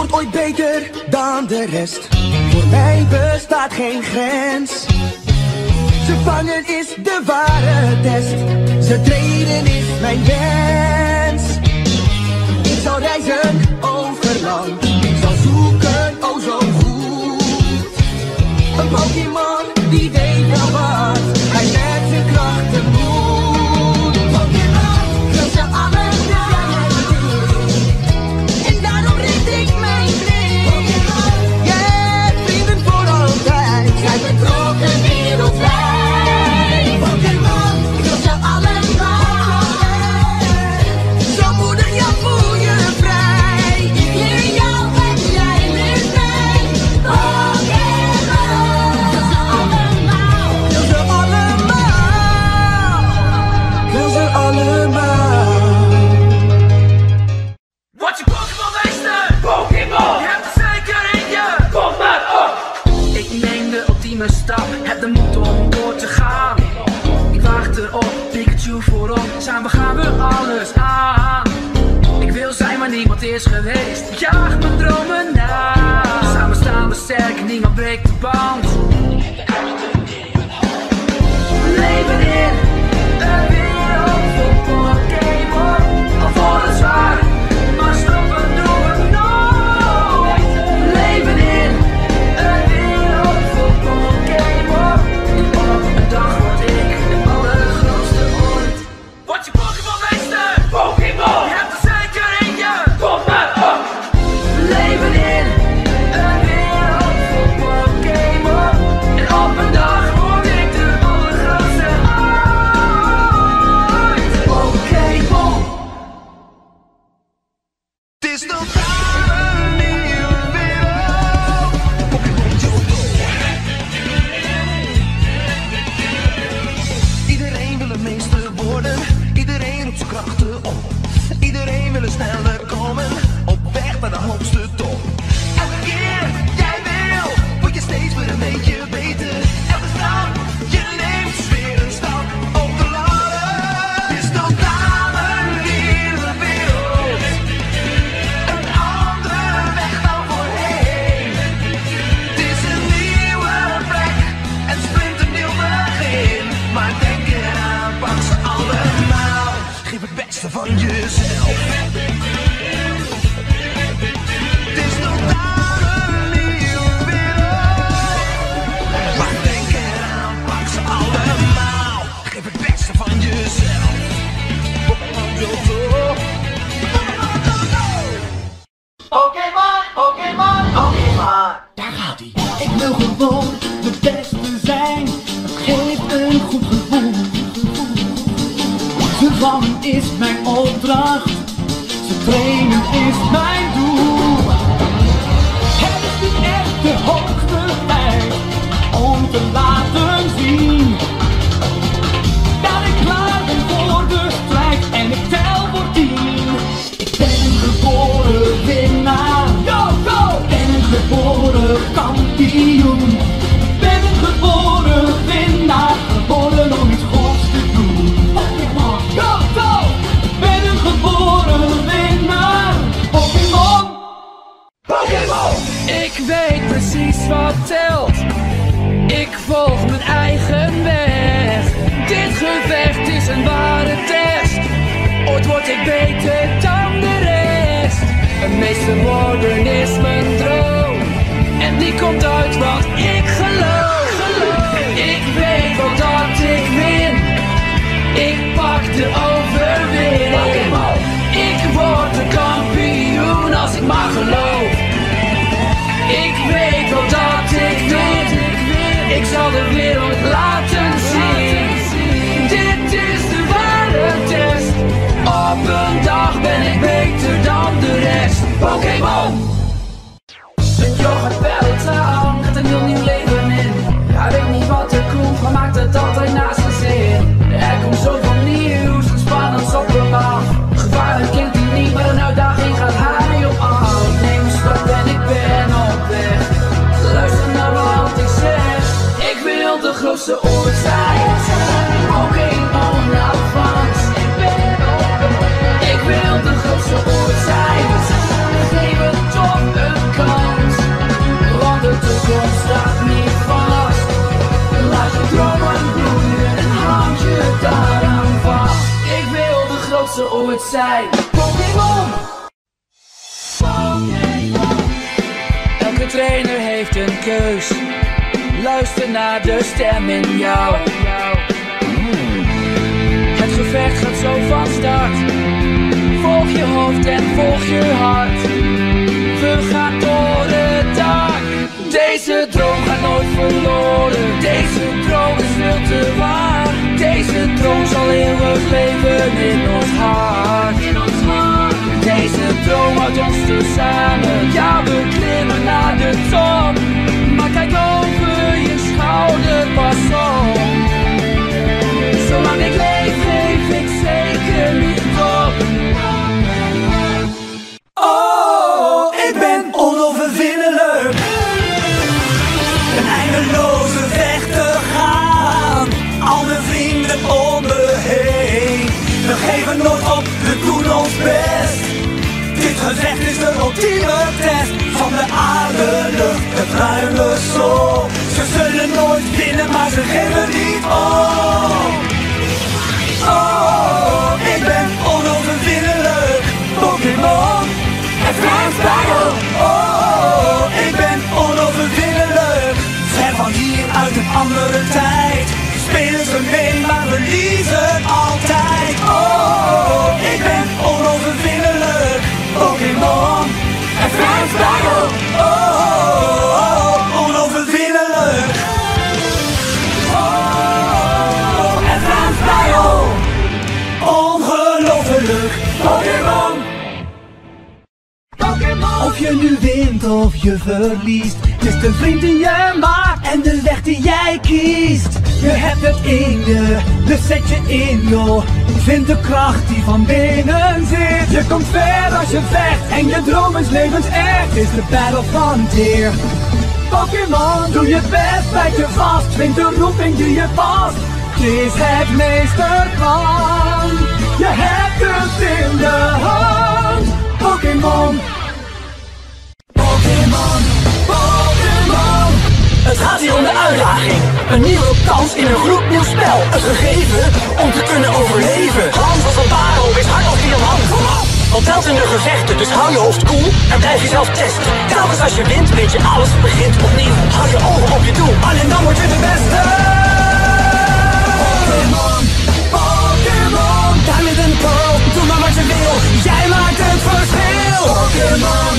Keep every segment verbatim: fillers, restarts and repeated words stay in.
wordt ooit beter dan de rest. Voor mij bestaat geen grens. Ze vangen is de ware test. Ze treden is mijn wens. Ik zal reizen over land. Ik zal zoeken, oh zo goed. Een Pokémon die weet wel wat hij met zijn krachten moet. Pokémon, wil ze allemaal. En daarom richt ik mijn blik. Pokémon, je hebt vrienden voor altijd. Zij betrokken wereldwijd. Pokémon, ik wil ze allemaal. Zo moedig, ja voel je vrij. Ik leer jou en jij leert mij. Pokémon, wil ze allemaal. Wil ze allemaal. Wil ze allemaal. Wat je Pokémon meester? Pokémon! Je hebt er zeker in je! Kom maar op! Ik neem de ultieme stap, heb de moed om door te gaan. Ik wacht erop, Pikachu voorop, samen gaan we alles aan. Ik wil zijn waar niemand is geweest, ik jaag mijn dromen na. Samen staan we sterk, niemand breekt de band. We leven in een wereld vol Pokémon, al voor het zwaar. Maar stoppen doen we nooit. We leven in een wereld vol Pokémon. Op een dag word ik de allergrootste ooit. Word je Pokémon meester? Pokémon! Je hebt er zeker in je! Kom maar op! We leven in een wereld vol Pokémon. En op een dag word ik de allergrootste ooit. Pokémon! Het is totaal een nieuwe wereld. Pokémon Johto. Iedereen wil een meester worden. Iedereen roept zijn krachten op. Iedereen wil er sneller komen. Op weg naar de hoogste top. Elke keer jij wil, word je steeds weer een beetje beter. Elke stap je neemt is weer een stap op de ladder. Het is totaal een nieuwe wereld. Een andere weg dan voorheen. Het is een nieuwe plek, een splinternieuw begin. Maar denk eraan, pak ze allemaal. Geef het beste van jezelf. Het is totaal een nieuwe wereld. Maar denk eraan, pak ze allemaal. Geef het beste van jezelf. Pokémon Johto. Pokémon Johto. Pokémon, Pokémon, Pokémon. Daar gaat hij. Ik wil gewoon de beste zijn, dat geeft een goed gevoel. Ze vangen is mijn opdracht, ze trainen is mijn doel. Het is nu echt de hoogste tijd om te laten zien dat ik klaar ben voor de strijd en ik tel voor tien. Ik ben een geboren winnaar, go, go! Ik ben een geboren kampioen. Ik ben een geboren winnaar, geboren om iets goeds te doen. Pokémon, go, go! Ik ben een geboren winnaar, Pokémon. Pokémon! Ik weet precies wat telt. Ik volg mijn eigen weg. Dit gevecht is een ware test. Ooit word ik beter dan de rest. Een meester worden is mijn droom. En die komt uit wat ik geloof. Ik weet wel dat ik win. Ik pak de overwinning. Ik word de kampioen als ik maar geloof. Ik weet wel dat ik win. Ik zal de wereld laten zien. Dit is de ware test. Op een dag ben ik beter dan de rest. Pokémon! Een yoghurt Peloton gaat een heel nieuw leven in. Hij weet niet wat er komt, maar maakt het altijd naar zijn zin. Er komt zoveel nieuws, een spannend op af. Gevaarlijk kent hij niet, maar een uitdaging gaat hij op af. Ik neem een stap en ik ben op weg. Luister naar wat ik zeg. Ik wil de grootste ooit zijn. Pokémon Advance. Ik ben op weg. Ik wil de grootste ooit zijn. Geef het top een zoals ze ooit zijn. Pokémon! Elke trainer heeft een keus. Luister naar de stem in jou. Het gevecht gaat zo van start. Volg je hoofd en volg je hart. We gaan door het dak. Deze droom gaat nooit verloren. Deze droom is veel te waar. Deze droom zal eeuwig leven in ons hart. Deze droom houdt ons tezamen. Ja, we klimmen naar de top. Maar kijk over je schouder, pas op. Zolang ik leef, geef ik zeker niet op. Oh, ik ben onoverwinnelijk. Een eindeloze weg te gaan. Al mijn vrienden om me heen. We geven nooit op, we doen ons best. Dit gevecht is de ultieme test. Van de aarde, lucht, het ruime sol. Ze zullen nooit winnen, maar ze geven niet op. Oh, ik ben onoverwinnelijk. Pokémon, Advanced Battle. Oh, ik ben onoverwinnelijk. Ver van hier uit een andere tijd. Spelen ze mee, maar verliezen altijd. Oh, ik ben onoverwinnelijk. Pokémon, Advanced Battle. Oh, onoverwinnelijk. Oh, Advanced Battle. Ongelooflijk. Pokémon. Of je nu wint of je verliest, het is de vriend die je maakt en de weg die jij kiest. Je hebt het in je, dus zet je in joh. Vind de kracht die van binnen zit. Je komt ver als je vecht en je droom is levensecht. Is de battle frontier. Pokémon, doe je best, bijt je vast. Vind de roeping die je past. Kies het meesterplan. Je hebt het in de hand. Pokémon. Pokémon, Pokémon. Het gaat hier om de uitdaging. Een nieuwe kans in een gloednieuw spel. Een gegeven om te kunnen overleven. Hand als een parel, wees hard als diamant. Want telt in de gevechten, dus hou je hoofd koel en blijf jezelf testen. Telkens als je wint, weet je alles begint opnieuw. Hou je ogen op je doel, alleen dan word je de beste. Pokémon, Pokémon. Diamond en Pearl, doe maar wat je wil. Jij maakt het verschil. Pokémon.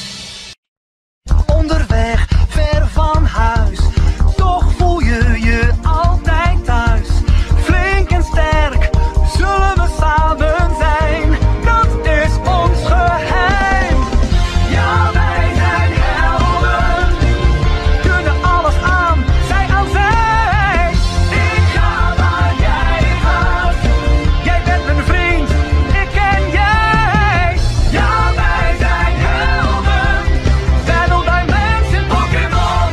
Onderweg, ver van huis, toch voel je je altijd thuis. Flink en sterk, zullen we samen zijn, dat is ons geheim. Ja, wij zijn helden, kunnen alles aan, zij aan zij. Ik ga waar jij gaat, jij bent mijn vriend, ik ken jij. Ja, wij zijn helden, Battle Dimension Pokémon.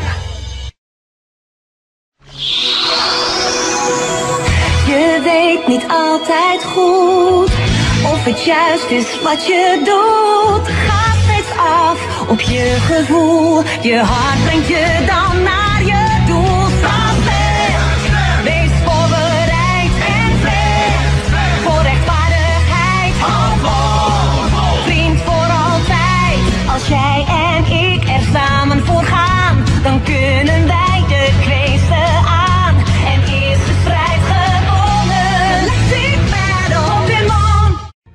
Je weet niet altijd goed of het juist is wat je doet. Ga steeds af op je gevoel. Je hart brengt je dan naar je doel. Sta sterk, wees voorbereid en vecht voor rechtvaardigheid. Vriend voor altijd. Als jij en ik er samen voor gaan, dan kunnen wij de kweeste aan. En is de strijd gewonnen. Big Battle Pokémon.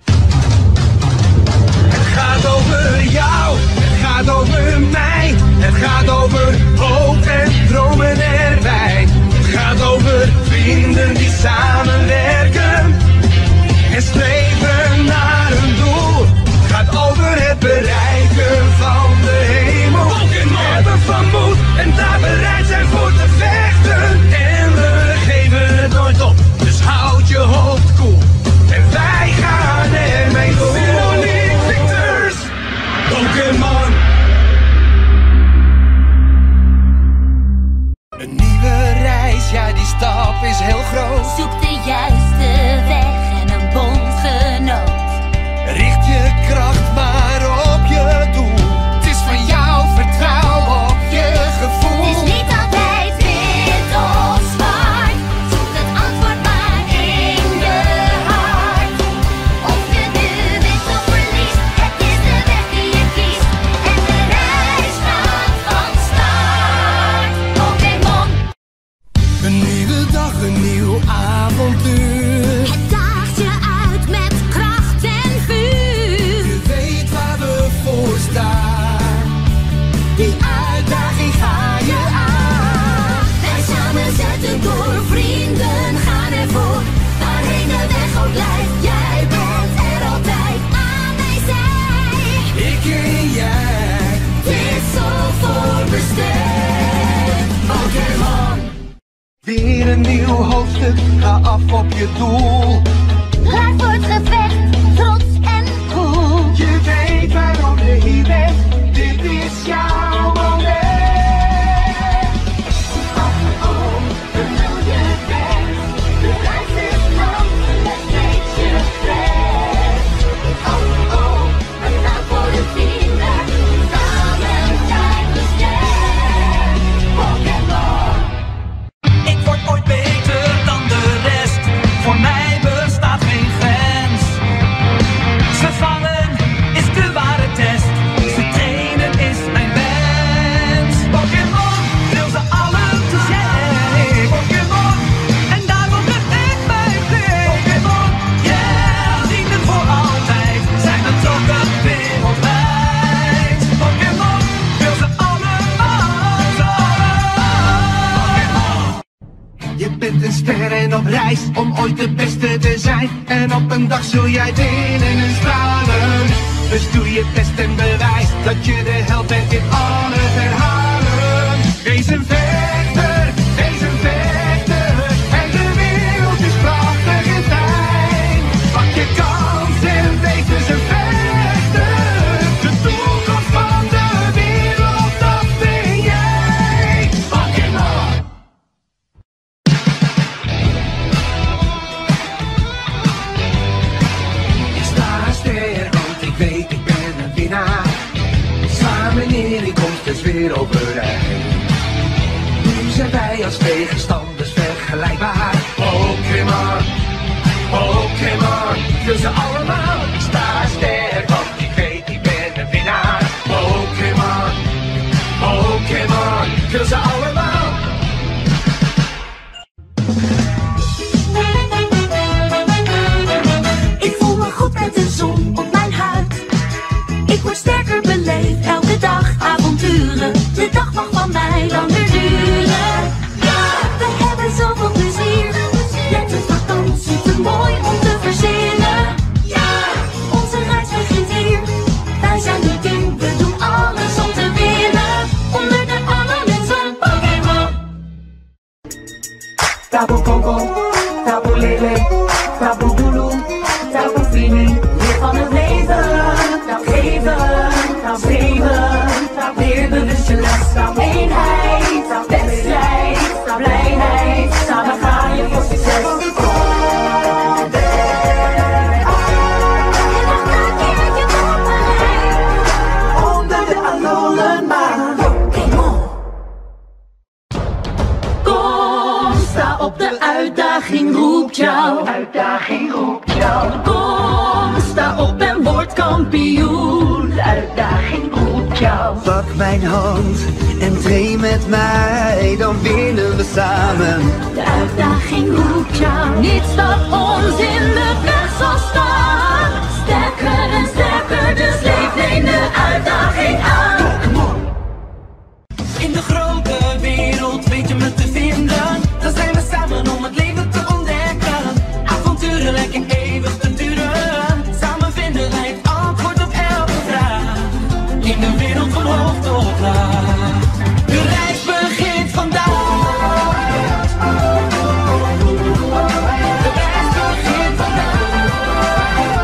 Het gaat over jou, het gaat over mij, het gaat over hoop en ga af op je doel. Klaar voor het gevecht, trots en cool. Je weet waarom je hier bent, dit is jouw moment. Oh, oh, wil je weg? De reis is lang, het steeds je trekt. Oh, oh, we gaan voor de vrienden, samen zijn we sterk. Pokémon. Ik word ooit beter dan de rest. Voor mij bestaat geen grens. Ze vangen is de ware test. Ze trainen is mijn wens. Pokémon wil ze allen te zijn. Pokémon, en daarom heb ik mijn blik. Pokémon, yeah, vrienden voor altijd. Zijn betrokken wereldwijd. Pokémon wil ze allemaal, ze allemaal. Je bent een ster en op reis om ooit de beste te zijn. En op een dag zul jij winnen en stralen. Dus doe je best en bewijs dat je de held bent in alles herhalen. Wees een vechter, wees een vechter. En de wereld is prachtig en fijn. Pak je kans en wees dus een vechter. De toekomst van de wereld, dat ben jij. Pokémon. Ik sta sterk, want ik weet ik ben een winnaar. Samen in die komst is weer overeind. Nu zijn wij als tegenstanders vergelijkbaar. Pokémon, Pokémon, wil ze allemaal. Ik sta sterk, want ik weet ik ben een winnaar. Pokémon, Pokémon, wil ze allemaal. Ik voel me goed met de zon op mijn huid. Ik word sterker beleefd, elke dag avonturen. De dag mag van mij langer duren. Ja, we hebben zoveel plezier. Net een vakantie, te mooi om te verzinnen. Ja, onze reis begint hier. Wij zijn de team, we doen alles om te winnen. Onder de alle mensen Pokémon. Tapu Koko, Tapu Lele, Tapu Bulu, Tapu Fini. Leer van het leven, geven, streven. Leer bewust je les, eenheid, wedstrijd, blijheid. Samen ga je voor succes. Onder de Alolan-maan. Pokémon. Kom, sta op de uitdaging, roept jou. Uitdaging roept jou. Kom, sta op en word kampioen. De uitdaging roept jou. Pak mijn hand en train met mij, dan winnen we samen. De uitdaging roept jou. Niets dat ons in de weg zal staan. Sterker en sterker, dus leef, neem de uitdaging aan. In de grote wereld weet je me te vinden. Dan zijn we samen om het leven te ontdekken. Avonturen lijken eeuwig te duren. Samen vinden wij het antwoord op elke vraag. In de wereld van hoog tot laag. De reis begint vandaag. De reis begint vandaag.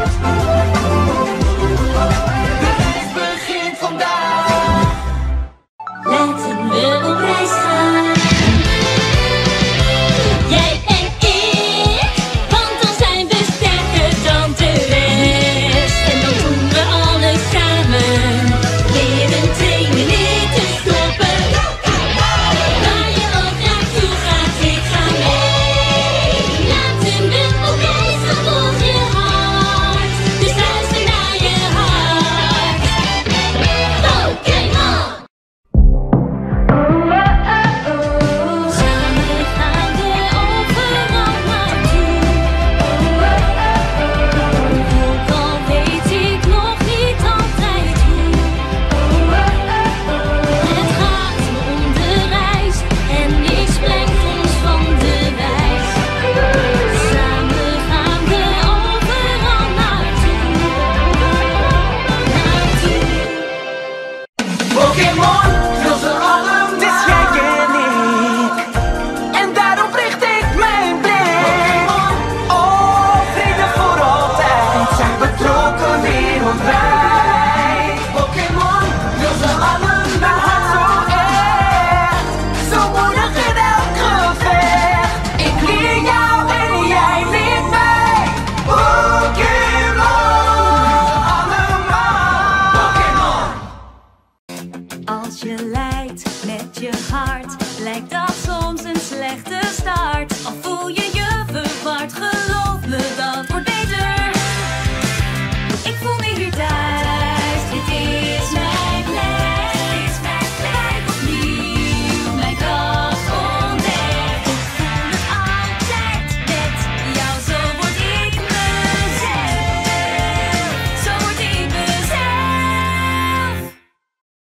start, al voel je